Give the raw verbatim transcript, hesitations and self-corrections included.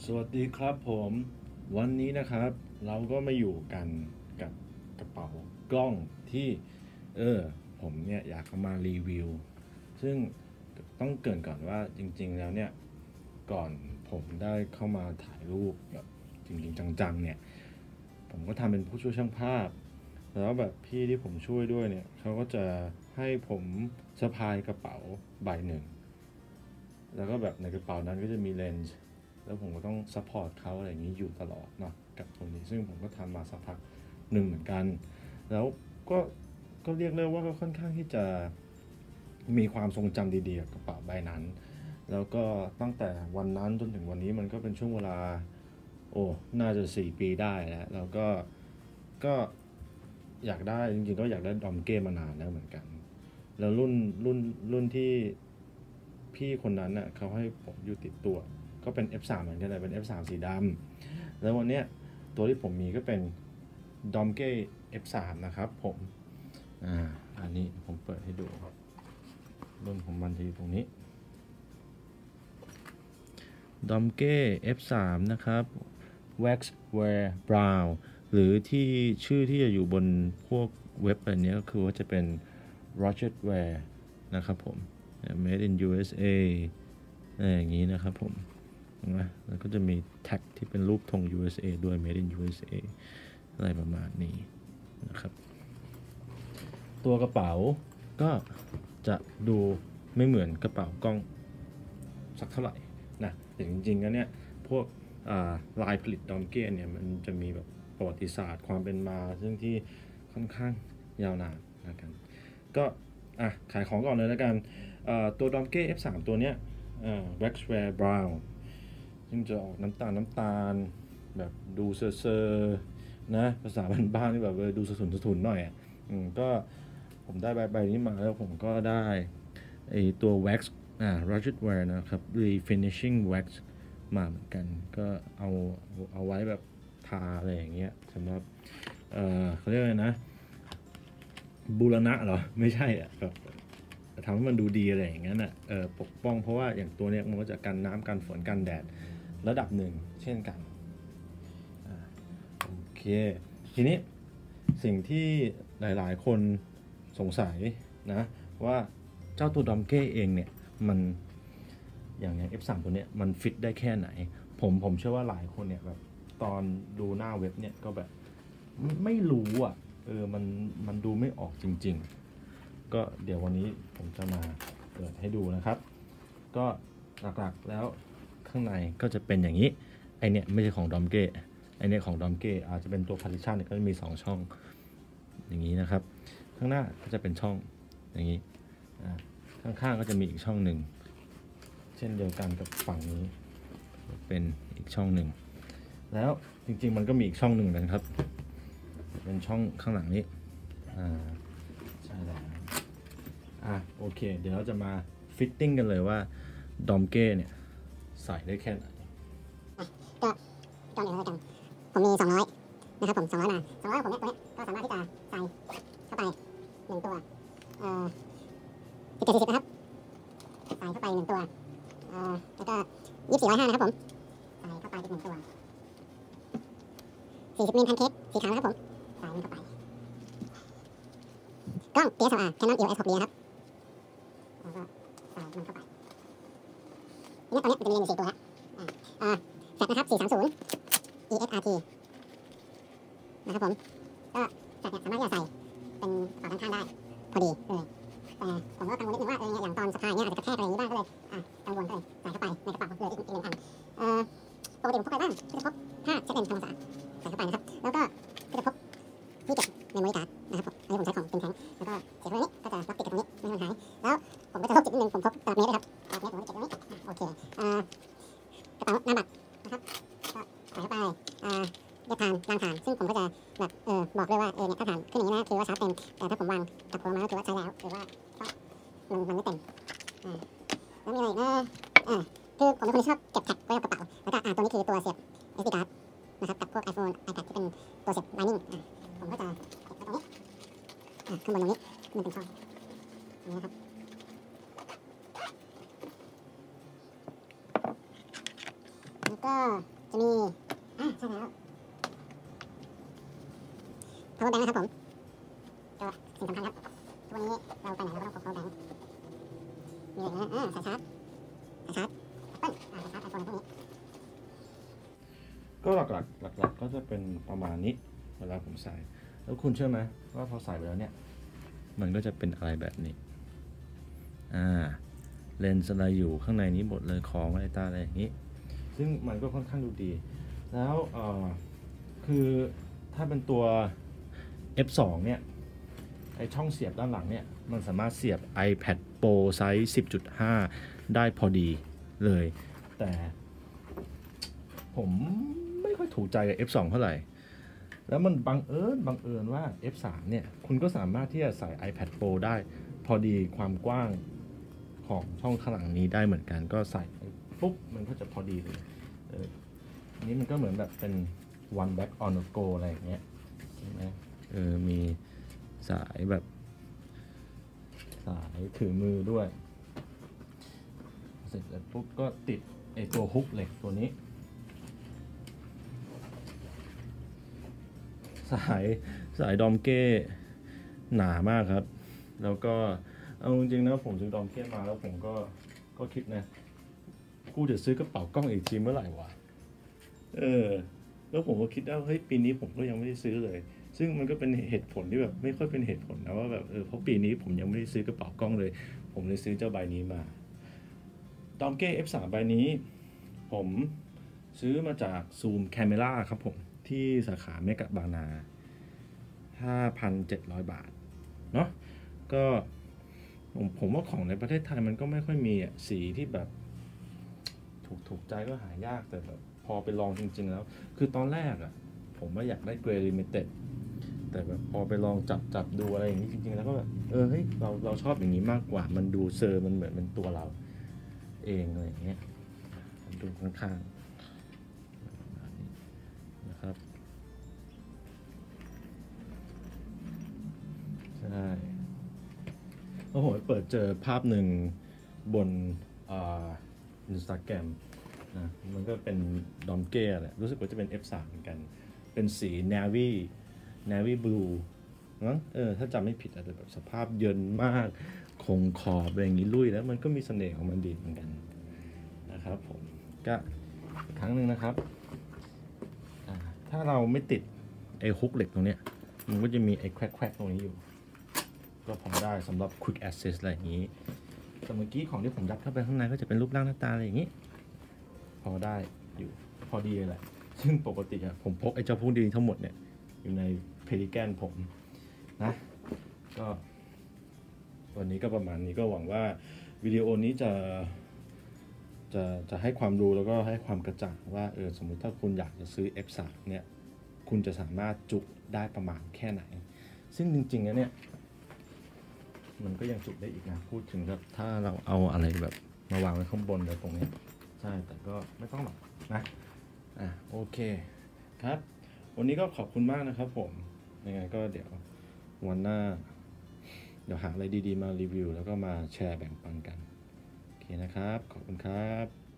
วัสดีครับผมวันนี้นะครับเราก็มาอยู่กันกับกระเป๋ากล้องที่เออผมเนี่ยอยากเอามารีวิวซึ่งต้องเกริ่นก่อนว่าจริงๆแล้วเนี่ยก่อนผมได้เข้ามาถ่ายรูปแบบจริงๆจังๆเนี่ยผมก็ทำเป็นผู้ช่วยช่างภาพแล้วแบบพี่ที่ผมช่วยด้วยเนี่ยเขาก็จะให้ผมสะพายกระเป๋าใบหนึ่งแล้วก็แบบในกระเป๋านั้นก็จะมีเลนส์แล้วผมก็ต้องซัพพอร์ตเขาอะไรอย่างนี้อยู่ตลอดเนาะกับตรงนี้ซึ่งผมก็ทำมาสักพักหนึ่งเหมือนกันแล้วก็ก็เรียกได้ว่าก็ค่อนข้างที่จะมีความทรงจำดีๆกับกระเป๋าใบนั้นแล้วก็ตั้งแต่วันนั้นจนถึงวันนี้มันก็เป็นช่วงเวลาโอ้น่าจะสี่ปีได้แล้วแล้วก็ก็อยากได้จริงๆก็อยากได้ดอมเก้มานานแล้วเหมือนกันแล้วรุ่นรุ่นรุ่นที่พี่คนนั้นน่ะเขาให้ผมอยู่ติดตัวก็เป็น เอฟ สาม เหมือนกันแต่เป็น เอฟ สาม สีดำแล้ววันเนี้ยตัวที่ผมมีก็เป็นดอมเก้ เอฟ สาม นะครับผมอ่าอันนี้ผมเปิดให้ดูรุ่นของมันจะอยู่ตรงนี้ดอมเก้ เอฟ สาม นะครับ Waxware Brown หรือที่ชื่อที่จะอยู่บนพวกเว็บอะไรนี้ก็คือว่าจะเป็น Rogerware นะครับผม Made in ยู เอส เอ อะไรอย่างนี้นะครับผมนะแล้วก็จะมีแท็กที่เป็นรูปธง ยู เอส เอ ด้วย Made in ยู เอส เอ อะไรประมาณนี้นะครับตัวกระเป๋าก็จะดูไม่เหมือนกระเป๋ากล้องสักเท่าไหร่นะแต่จริงๆแล้วเนี่ยพวกลายผลิตดอมเก้เนี่ยมันจะมีแบบประวัติศาสตร์ความเป็นมาซึ่งที่ค่อนข้างยาวนานนะครับก็อ่ะขายของก่อนเลยแล้วกันตัวดอมเก้ เอฟ สาม ตัวเนี้ย Waxware Brown ซึ่งจะออกน้ำตาลน้ำตาลแบบดูเซอร์ๆนะภาษาบ้านๆที่แบบดูสะทุนๆหน่อยอ่ะก็ผมได้ใบใบนี้มาแล้วผมก็ได้ไอตัว wax อ่า Rogerware นะครับ refinishing wax มาเหมือนกันก็เอาเอาไว้แบบทาอะไรอย่างเงี้ยสำหรับเอ่อเขาเรียกอะไรนะบูรณะเหรอไม่ใช่อ่ะแบบทำให้มันดูดีอะไรอย่างเงี้ยน่ะเออปกป้องเพราะว่าอย่างตัวเนี้ยมันก็จะกันน้ำกันฝนกันแดดระดับหนึ่งเช่นกันอ่าโอเคทีนี้สิ่งที่หลายๆคนสงสัยนะว่าเจ้าตัวดอมเก้เองเนี่ยมันอย่างอย่าง เอฟ สาม ตัวเนี้ยมันฟิตได้แค่ไหนผมผมเชื่อว่าหลายคนเนี่ยแบบตอนดูหน้าเว็บเนี่ยก็แบบไม่รู้อ่ะเออมันมันดูไม่ออกจริงๆก็เดี๋ยววันนี้ผมจะมาเปิดให้ดูนะครับก็หลักๆแล้วข้างในก็จะเป็นอย่างนี้ไอเนี่ยไม่ใช่ของดอมเก้ไอเนี่ยของดอมเก้อาจจะเป็นตัว partition เนี่ยก็จะมีสองช่องอย่างนี้นะครับข้างหน้าก็จะเป็นช่องอย่างนี้ข้างๆก็จะมีอีกช่องหนึ่งเช่นเดียวกันกับฝั่งนี้เป็นอีกช่องหนึ่งแล้วจริงๆมันก็มีอีกช่องหนึ่งนะครับเป็นช่องข้างหลังนี้อ่าใช่แล้วอ่ะโอเคเดี๋ยวเราจะมาฟิตติ้งกันเลยว่าดอมเก้เนี่ยใส่ได้แค่ไหนก็ก็เดี๋ยวเรากันผมมีสองร้อยนะครับผมสองร้อยมาสองร้อยผมเนี่ยตัวเนี้ยก็สามารถที่จะใส่เข้าไปหนึ่งตัวเอ่อสิบเจ็ดสี่สิบนะครับใส่เข้าไปหนึ่งตัวเอ่อแล้วก็ยี่สิบสี่ร้อยห้านะครับผมใส่เข้าไปอีกหนึ่งตัวสี่สิบมิลแพนเค้กสีขาวนะครับผมใส่มันเข้าไปกล้อง ดี เอส แอล อาร์ Canon อี โอ เอส หก ดี นะครับแล้วก็ใส่มันเข้าไปเนี่ยตอนนี้มันจะมีเลนส์อยู่สี่ตัวแล้วอ่าแฟลชนะครับสี่สามศูนย์ อี เอส อาร์ ที นะครับผมก็แฟลชเนี่ยสามารถที่จะใส่เป็นกระเป๋าด้านข้างได้พอดีเลยแต่ผมก็กังวลนิดนึงว่าเอออย่างตอนสะพายเนี่ยอาจจะกระแทกอะไรอย่างนี้บ้างก็เลยอ่ะกังวลก็เลยใส่เข้าไปในกระเป๋าเหลืออีกหนึ่งอันเอ่อปกติผมพกไปบ้างก็จะพกผ้าเช็ดเลนส์ทำความสะอาดใส่เข้าไปนะครับแล้วก็ก็จะพกที่เก็บเมมโมรี่การ์ดนะครับผมอันนี้ผมใช้ของเป็นแท้งแล้วก็เสียบไว้นี้ก็จะล็อกติดกับตรงนี้ไม่ให้มันหายแล้วผมก็จะพกจิตนิดนึงผมพกตลับเมตรด้วยครับตลับเมตรผมก็จะเก็บตรงนี้โอเคอ่ากระเป๋าหน้าบัตรนะครับก็ใส่เข้าไปอ่าเลือกทานล้างฐานซึ่งผมก็จะแบบเออบอกด้วยว่าเออเนี่ยถ้าฐานขึ้นอย่างนี้นะคือว่าชาร์จเต็มแต่ถ้าผมวางกลับหัวมาก็คือว่าใช้แล้วหรือว่ามันมันไม่เต็มอ่าแล้วมีอะไรอีกนะอ่าคือผมเป็นคนที่ชอบเก็บแท็กไว้กับกระเป๋าแล้วก็อ่าตัวนี้คือตัวเสียบ เอส ดี card นะครับกับพวก iPhone iPad ที่เป็นตัวเสียบ Lightning อ่าผมก็จะเก็บไว้ตรงนี้อ่าข้างบนตรงนี้มันเป็นช่องนี้นะครับแล้วก็จะมีอ่าใช่แล้ว power bank นะครับผมก็สิ่งสำคัญครับทุกวันนี้เราไปไหนเราก็ต้องพก power bank มีอะไรนะอ่าสายชาร์จสายชาร์จแอปเปิ้ลอ่าสายชาร์จไอโฟนพวกนี้ก็หลักๆหลักๆก็จะเป็นประมาณนี้เวลาผมใส่แล้วคุณเชื่อไหมว่าพอใส่ไปแล้วเนี่ยมันก็จะเป็นอะไรแบบนี้อ่าเลนส์อะไรอยู่ข้างในนี้หมดเลยของอะไรตาอะไรอย่างนี้ซึ่งมันก็ค่อนข้างดูดีแล้วเอ่อคือถ้าเป็นตัว เอฟ ทู เนี่ยไอช่องเสียบด้านหลังเนี่ยมันสามารถเสียบ iPad Pro ไซส์ สิบจุดห้า ได้พอดีเลยแต่ผมไม่ค่อยถูกใจกับ เอฟ ทู เท่าไหร่แล้วมันบังเอิญบังเอิญว่า เอฟ ทรี เนี่ยคุณก็สามารถที่จะใส่ iPad Pro ได้พอดีความกว้างของช่องข้างหลังนี้ได้เหมือนกันก็ใส่ปุ๊บมันก็จะพอดีเลยเอออันนี้มันก็เหมือนแบบเป็น one back on the go อะไรอย่างเงี้ยใช่ไหมเออมีสายแบบสายถือมือด้วยเสร็จแล้วปุ๊บก็ติดไอตัวฮุกเหล็กตัวนี้สายสายดอมเก้หนามากครับแล้วก็เอาจริงๆนะผมซื้อดอมเก้มาแล้วผมก็ก็คิดนะกูจะซื้อกระเป๋ากล้องอีกทีเมื่อไหร่วะเออแล้วผมก็คิดว่าเฮ้ยปีนี้ผมก็ยังไม่ได้ซื้อเลยซึ่งมันก็เป็นเหตุผลที่แบบไม่ค่อยเป็นเหตุผลนะว่าแบบเออเพราะปีนี้ผมยังไม่ได้ซื้อกระเป๋ากล้องเลยผมเลยซื้อเจ้าใบนี้มาดอมเก้ เอฟ ทรี ใบนี้ผมซื้อมาจาก Zoom Camera ครับผมที่สาขาเมกะบางนา ห้าพันเจ็ดร้อย บาทเนาะก็ผมผมว่าของในประเทศไทยมันก็ไม่ค่อยมีอ่ะสีที่แบบถูกถูกใจก็หายากแต่แบบพอไปลองจริงๆแล้วคือตอนแรกอ่ะผมว่าอยากได้เกรย์ลิมิเต็ดแต่แบบพอไปลองจับจับดูอะไรอย่างนี้จริงๆแล้วก็แบบเออเฮ้ยเราเราชอบอย่างนี้มากกว่ามันดูเซอร์มันเหมือนเป็นตัวเราเองอะไรอย่างเงี้ยดูข้างๆนะครับใช่แล้วผมไปเปิดเจอภาพหนึ่งบนอ่าอินสตาแกรมนะมันก็เป็นดอมเก้แหละรู้สึกว่าจะเป็น เอฟ ทรี เหมือนกันเป็นสี navy navy blue มั้งเออถ้าจำไม่ผิดอาจจะแบบสภาพเยินมากคงขอบอะไรอย่างนี้ลุยแล้วมันก็มีเสน่ห์ของมันดีเหมือนกันนะครับผมก็อีกครั้งหนึ่งนะครับถ้าเราไม่ติดไอ้ฮุกเหล็กตรงเนี้ยมันก็จะมีไอ้แควกๆตรงนี้อยู่ก็พอได้สำหรับ quick access อะไรอย่างนี้แต่เมื่อกี้ของที่ผมยัดเข้าไปข้างในก็จะเป็นรูปร่างหน้าตาอะไรอย่างนี้พอได้อยู่พอดีเลยแหละซึ่งปกติอะผมพกไอ้เจ้าพวกนี้ทั้งหมดเนี่ยอยู่ในเพลิแกนผมนะก็วันนี้ก็ประมาณนี้ก็หวังว่าวิดีโอนี้จะจะจะให้ความรู้แล้วก็ให้ความกระจ่างว่าเออสมมุติถ้าคุณอยากจะซื้อ เอฟ ทรี เนี่ยคุณจะสามารถจุได้ประมาณแค่ไหนซึ่งจริงๆแล้วเนี่ยมันก็ยังจุได้อีกนะพูดถึงแบบถ้าเราเอาอะไรแบบมาวางไว้ข้างบนเลยตรงนี้ใช่แต่ก็ไม่ต้องหรอกนะอ่ะโอเคครับวันนี้ก็ขอบคุณมากนะครับผมยังไงก็เดี๋ยววันหน้าเดี๋ยวหาอะไรดีๆมารีวิวแล้วก็มาแชร์แบ่งปันกันโอเคนะครับขอบคุณครับ